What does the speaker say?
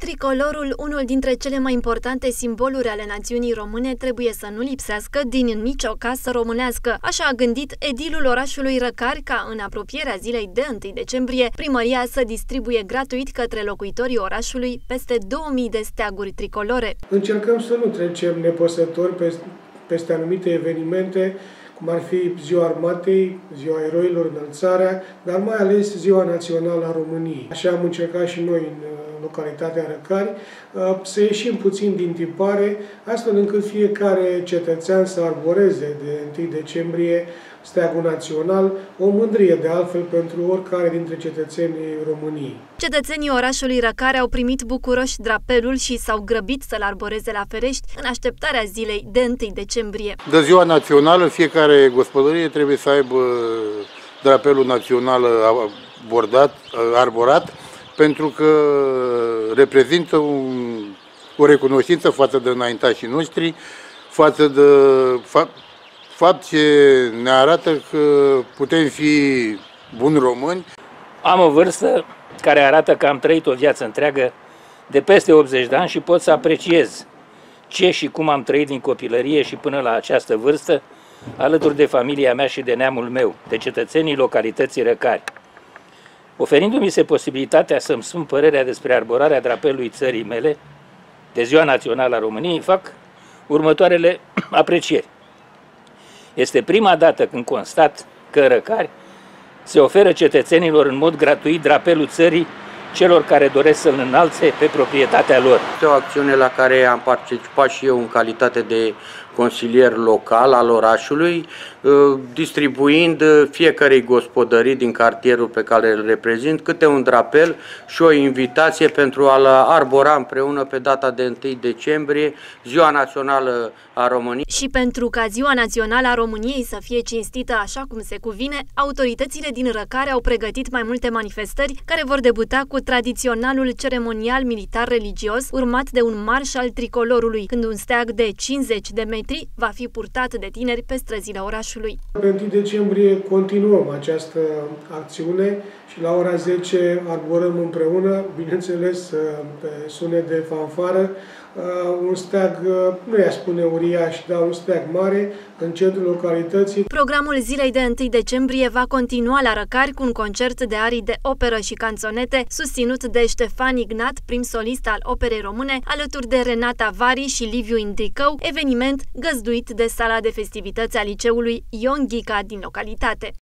Tricolorul, unul dintre cele mai importante simboluri ale națiunii române, trebuie să nu lipsească din nicio casă românească. Așa a gândit edilul orașului Răcari ca, în apropierea zilei de 1 decembrie, primăria să distribuie gratuit către locuitorii orașului peste 2000 de steaguri tricolore. Încercăm să nu trecem nepăsători peste anumite evenimente, cum ar fi Ziua Armatei, Ziua Eroilor, Înălțarea, dar mai ales Ziua Națională a României. Așa am încercat și noi în localitatea Răcari să ieșim puțin din tipare, astfel încât fiecare cetățean să arboreze de 1 decembrie steagul național, o mândrie de altfel pentru oricare dintre cetățenii României. Cetățenii orașului Răcari au primit bucuroși drapelul și s-au grăbit să-l arboreze la ferești în așteptarea zilei de 1 decembrie. De Ziua Națională, fiecare gospodărie trebuie să aibă drapelul național arborat, pentru că reprezintă o recunoștință față de înaintașii noștri, față de fapt ce ne arată că putem fi buni români. Am o vârstă care arată că am trăit o viață întreagă de peste 80 de ani și pot să apreciez ce și cum am trăit din copilărie și până la această vârstă, alături de familia mea și de neamul meu, de cetățenii localității Răcari. Oferindu-mi se posibilitatea să-mi spun părerea despre arborarea drapelului țării mele, de Ziua Națională a României, fac următoarele aprecieri. Este prima dată când constat că în Răcari se oferă cetățenilor în mod gratuit drapelul țării celor care doresc să-l înalțe pe proprietatea lor. Este o acțiune la care am participat și eu în calitate de consilier local al orașului, distribuind fiecărei gospodării din cartierul pe care îl reprezint câte un drapel și o invitație pentru a-l arbora împreună pe data de 1 decembrie, Ziua Națională a României. Și pentru ca Ziua Națională a României să fie cinstită așa cum se cuvine, autoritățile din Răcari au pregătit mai multe manifestări care vor debuta cu tradiționalul ceremonial militar-religios, urmat de un marș al tricolorului, când un steag de 50 de metri va fi purtat de tineri pe străzile orașului. Pe 1 decembrie continuăm această acțiune și la ora 10 arborăm împreună, bineînțeles pe sunet de fanfară, un steag, nu i-aș spune uriaș, dar un steag mare în centrul localității. Programul zilei de 1 decembrie va continua la Răcari cu un concert de arii de operă și canțonete susținut de Ștefan Ignat, prim solist al operei române, alături de Renata Vari și Liviu Indricău, eveniment găzduit de sala de festivități a liceului Ion Ghica din localitate.